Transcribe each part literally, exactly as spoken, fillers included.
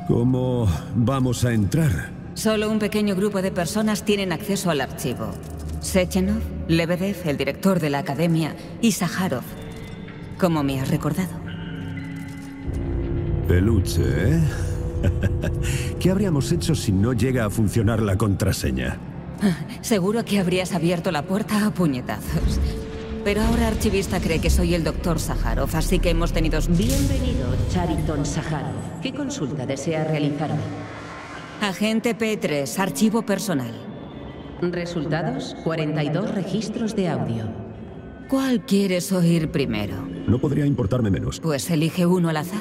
¿Cómo vamos a entrar? Solo un pequeño grupo de personas tienen acceso al archivo. Sechenov, Lebedev, el director de la academia, y Sájarov. ¿Cómo me has recordado? Peluche, ¿eh? ¿Qué habríamos hecho si no llega a funcionar la contraseña? Seguro que habrías abierto la puerta a puñetazos. Pero ahora Archivista cree que soy el doctor Sájarov, así que hemos tenido... Bienvenido, Chariton Sájarov. ¿Qué consulta desea realizarme? Agente P tres, archivo personal. Resultados, cuarenta y dos registros de audio. ¿Cuál quieres oír primero? No podría importarme menos. Pues elige uno al azar.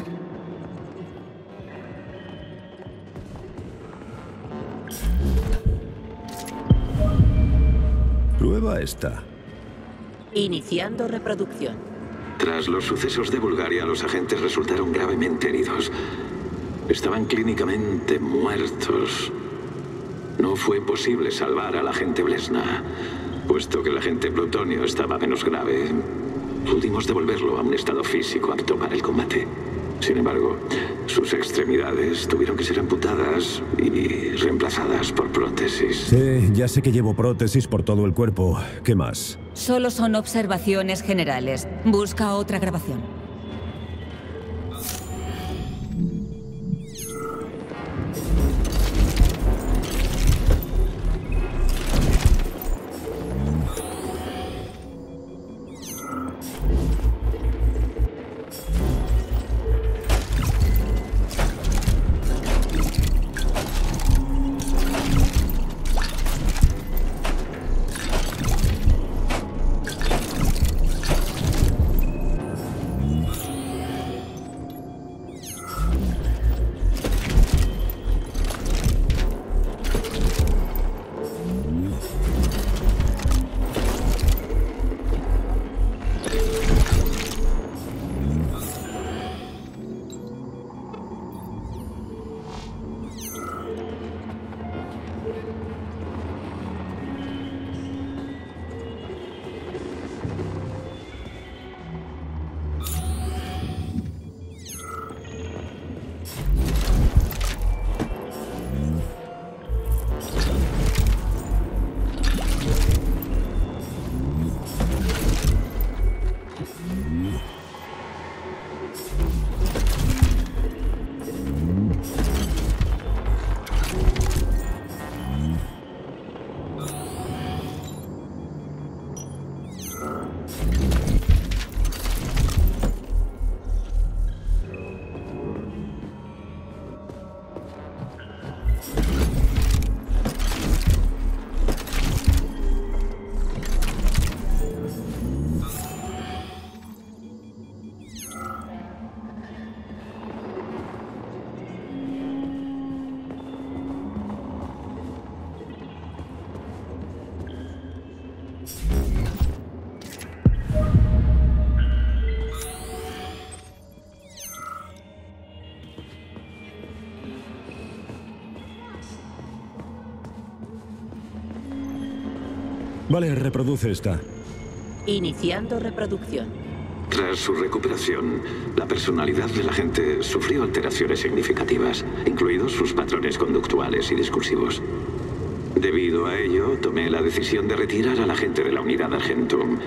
Prueba esta. Iniciando reproducción. Tras los sucesos de Bulgaria, los agentes resultaron gravemente heridos. Estaban clínicamente muertos. No fue posible salvar al agente Blesna. Puesto que el agente Plutonio estaba menos grave, pudimos devolverlo a un estado físico apto para el combate. Sin embargo, sus extremidades tuvieron que ser amputadas y reemplazadas por prótesis. Sí, ya sé que llevo prótesis por todo el cuerpo. ¿Qué más? Solo son observaciones generales. Busca otra grabación. Vale, reproduce esta. Iniciando reproducción. Tras su recuperación, la personalidad del agente sufrió alteraciones significativas, incluidos sus patrones conductuales y discursivos. Debido a ello, tomé la decisión de retirar al agente de la unidad Argentum.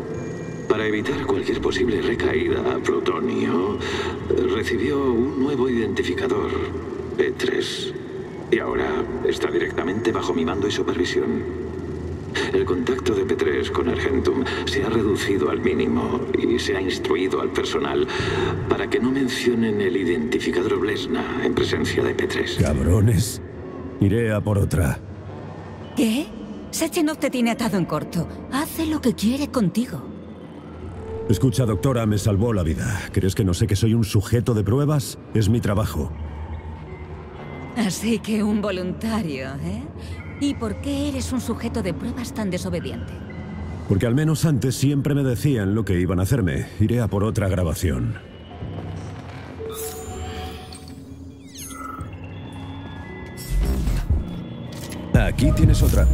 Para evitar cualquier posible recaída a Plutonio, recibió un nuevo identificador, P tres. Y ahora está directamente bajo mi mando y supervisión. El contacto de P tres con Argentum se ha reducido al mínimo y se ha instruido al personal para que no mencionen el identificador Blesna en presencia de P tres. Cabrones. Iré a por otra. ¿Qué? Sechenov te tiene atado en corto. Hace lo que quiere contigo. Escucha, doctora, me salvó la vida. ¿Crees que no sé que soy un sujeto de pruebas? Es mi trabajo. Así que un voluntario, ¿eh? ¿Y por qué eres un sujeto de pruebas tan desobediente? Porque al menos antes siempre me decían lo que iban a hacerme. Iré a por otra grabación. Aquí tienes otra.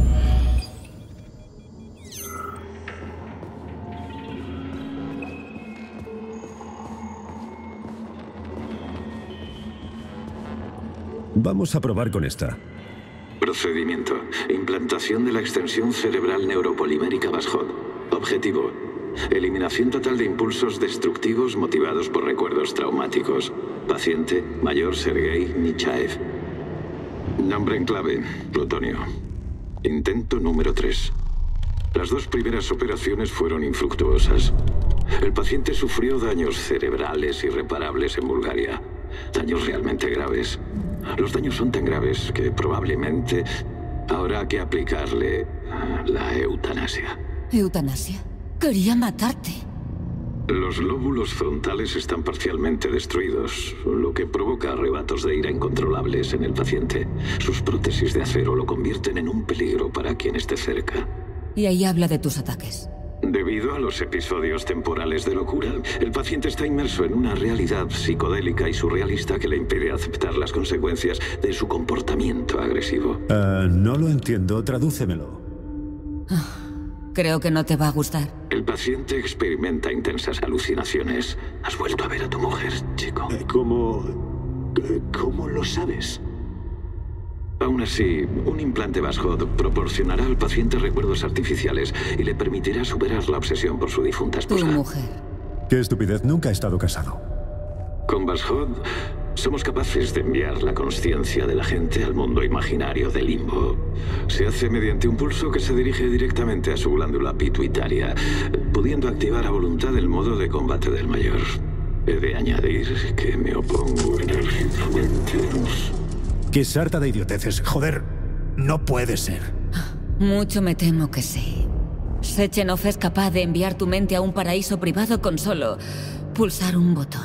Vamos a probar con esta. Procedimiento. Implantación de la extensión cerebral neuropolimérica Vashod. Objetivo. Eliminación total de impulsos destructivos motivados por recuerdos traumáticos. Paciente, Mayor Sergei Nichaev. Nombre en clave, Plutonio. Intento número tres. Las dos primeras operaciones fueron infructuosas. El paciente sufrió daños cerebrales irreparables en Bulgaria. Daños realmente graves. Los daños son tan graves que probablemente habrá que aplicarle la eutanasia. ¿Eutanasia? Quería matarte. Los lóbulos frontales están parcialmente destruidos, lo que provoca arrebatos de ira incontrolables en el paciente. Sus prótesis de acero lo convierten en un peligro para quien esté cerca. Y ahí habla de tus ataques. Debido a los episodios temporales de locura, el paciente está inmerso en una realidad psicodélica y surrealista que le impide aceptar las consecuencias de su comportamiento agresivo. Uh, no lo entiendo, tradúcemelo. Creo que no te va a gustar. El paciente experimenta intensas alucinaciones. ¿Has vuelto a ver a tu mujer, chico? ¿Cómo... cómo lo sabes? Aún así, un implante Vashod proporcionará al paciente recuerdos artificiales y le permitirá superar la obsesión por su difunta esposa. Tu mujer. Qué estupidez, nunca he estado casado. Con Vashod, somos capaces de enviar la consciencia de la gente al mundo imaginario del limbo. Se hace mediante un pulso que se dirige directamente a su glándula pituitaria, pudiendo activar a voluntad el modo de combate del mayor. He de añadir que me opongo enérgicamente. ¡Qué sarta de idioteces! ¡Joder! No puede ser. Mucho me temo que sí. Sechenov es capaz de enviar tu mente a un paraíso privado con solo pulsar un botón.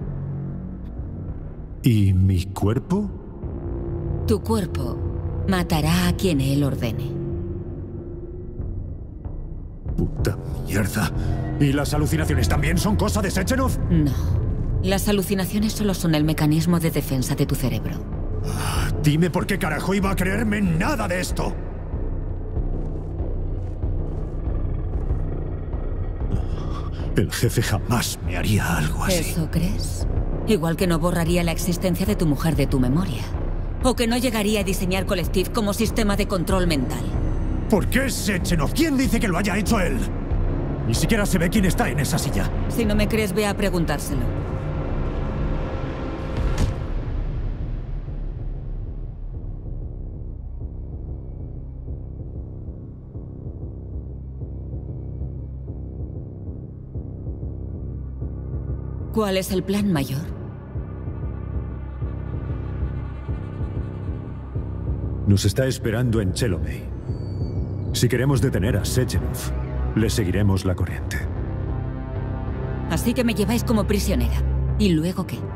¿Y mi cuerpo? Tu cuerpo matará a quien él ordene. Puta mierda. ¿Y las alucinaciones también son cosa de Sechenov? No. Las alucinaciones solo son el mecanismo de defensa de tu cerebro. Ah, dime por qué carajo iba a creerme nada de esto. El jefe jamás me haría algo así. ¿Eso crees? Igual que no borraría la existencia de tu mujer de tu memoria. O que no llegaría a diseñar Collective como sistema de control mental. ¿Por qué Sechenov? ¿Quién dice que lo haya hecho él? Ni siquiera se ve quién está en esa silla. Si no me crees, ve a preguntárselo. ¿Cuál es el plan, mayor? Nos está esperando en Chelomey. Si queremos detener a Sechenov, le seguiremos la corriente. Así que me lleváis como prisionera. ¿Y luego qué?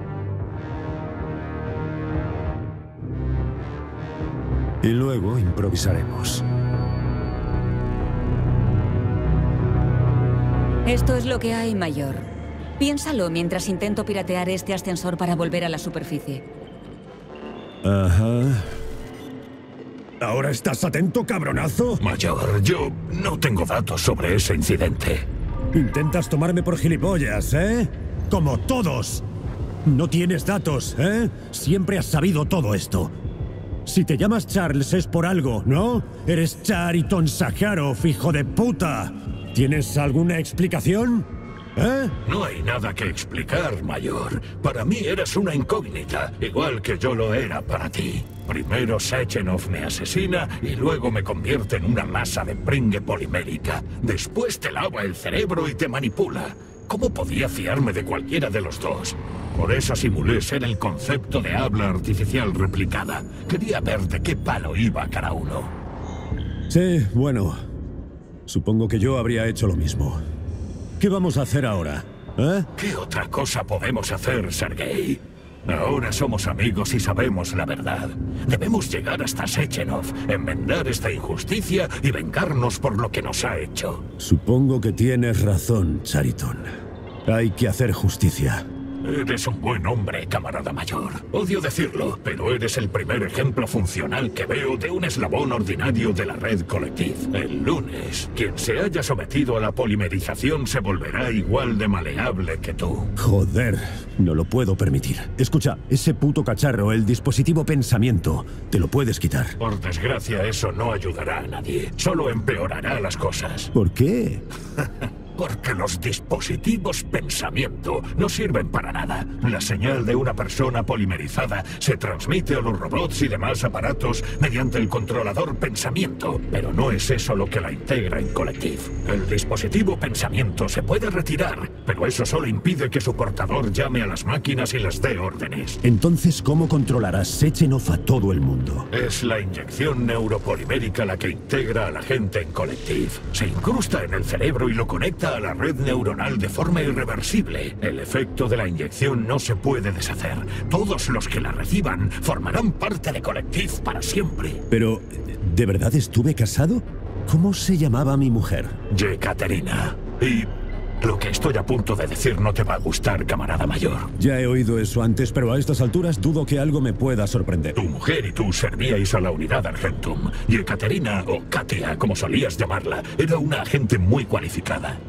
Y luego improvisaremos. Esto es lo que hay, mayor. Piénsalo mientras intento piratear este ascensor para volver a la superficie. Ajá. ¿Ahora estás atento, cabronazo? Mayor, yo no tengo datos sobre ese incidente. Intentas tomarme por gilipollas, ¿eh? Como todos. No tienes datos, ¿eh? Siempre has sabido todo esto. Si te llamas Charles es por algo, ¿no? Eres Chariton Sakharov, hijo de puta. ¿Tienes alguna explicación? ¿Eh? No hay nada que explicar, mayor. Para mí eres una incógnita, igual que yo lo era para ti. Primero Sechenov me asesina y luego me convierte en una masa de pringue polimérica. Después te lava el cerebro y te manipula. ¿Cómo podía fiarme de cualquiera de los dos? Por eso simulé ser el concepto de habla artificial replicada. Quería ver de qué palo iba cada uno. Sí, bueno. Supongo que yo habría hecho lo mismo. ¿Qué vamos a hacer ahora? ¿Eh? ¿Qué otra cosa podemos hacer, Sergei? Ahora somos amigos y sabemos la verdad. Debemos llegar hasta Sechenov, enmendar esta injusticia y vengarnos por lo que nos ha hecho. Supongo que tienes razón, Chariton. Hay que hacer justicia. Eres un buen hombre, camarada mayor. Odio decirlo, pero eres el primer ejemplo funcional que veo de un eslabón ordinario de la red Collective. El lunes, quien se haya sometido a la polimerización se volverá igual de maleable que tú. Joder, no lo puedo permitir. Escucha, ese puto cacharro, el dispositivo pensamiento, te lo puedes quitar. Por desgracia, eso no ayudará a nadie. Solo empeorará las cosas. ¿Por qué? Porque los dispositivos pensamiento no sirven para nada. La señal de una persona polimerizada se transmite a los robots y demás aparatos mediante el controlador pensamiento, pero no es eso lo que la integra en Collective. El dispositivo pensamiento se puede retirar, pero eso solo impide que su portador llame a las máquinas y les dé órdenes. Entonces, ¿cómo controlarás Sechenov a todo el mundo? Es la inyección neuropolimérica la que integra a la gente en Collective. Se incrusta en el cerebro y lo conecta a la red neuronal de forma irreversible. El efecto de la inyección no se puede deshacer. Todos los que la reciban formarán parte de Collective para siempre. Pero, ¿de verdad estuve casado? ¿Cómo se llamaba mi mujer? Yekaterina. Y lo que estoy a punto de decir no te va a gustar, camarada mayor. Ya he oído eso antes, pero a estas alturas dudo que algo me pueda sorprender. Tu mujer y tú servíais a la unidad Argentum. Y Yekaterina, o Katia, como solías llamarla, era una agente muy cualificada.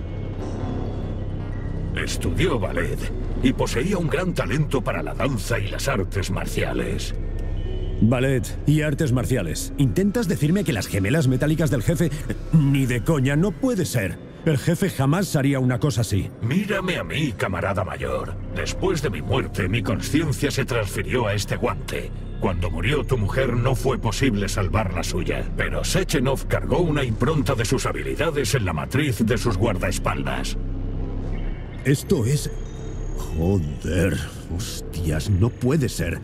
Estudió ballet y poseía un gran talento para la danza y las artes marciales. Ballet y artes marciales. ¿Intentas decirme que las gemelas metálicas del jefe... Ni de coña, no puede ser. El jefe jamás haría una cosa así. Mírame a mí, camarada mayor. Después de mi muerte, mi conciencia se transfirió a este guante. Cuando murió tu mujer no fue posible salvar la suya, pero Sechenov cargó una impronta de sus habilidades en la matriz de sus guardaespaldas. Esto es... Joder, hostias, no puede ser.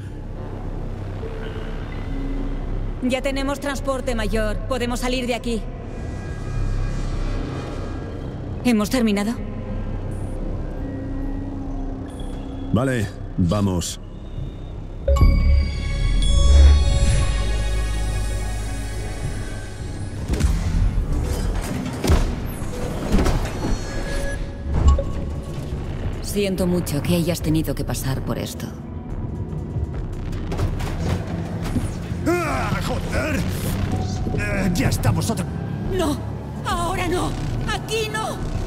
Ya tenemos transporte, mayor. Podemos salir de aquí. ¿Hemos terminado? Vale, vamos. Siento mucho que hayas tenido que pasar por esto. ¡Ah, joder! Eh, ya estamos otra... ¡No! ¡Ahora no! ¡Aquí no!